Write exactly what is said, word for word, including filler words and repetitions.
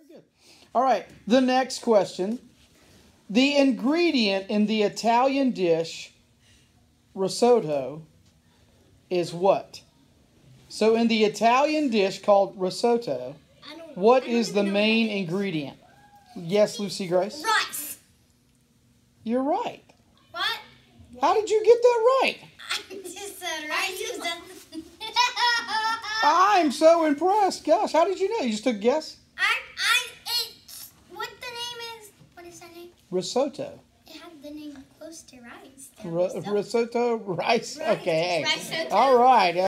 Good. All right, the next question. The ingredient in the Italian dish risotto is what? So in the Italian dish called risotto, what is the main ingredient? Yes, Lucy Grace? Rice. You're right. What? How did you get that right? I just said rice. I'm so impressed. Gosh, how did you know? You just took a guess? I, I, it's, what the name is? What is that name? Risotto. It had the name close to rice. R- risotto, rice. Rice. Okay. Risotto. All right.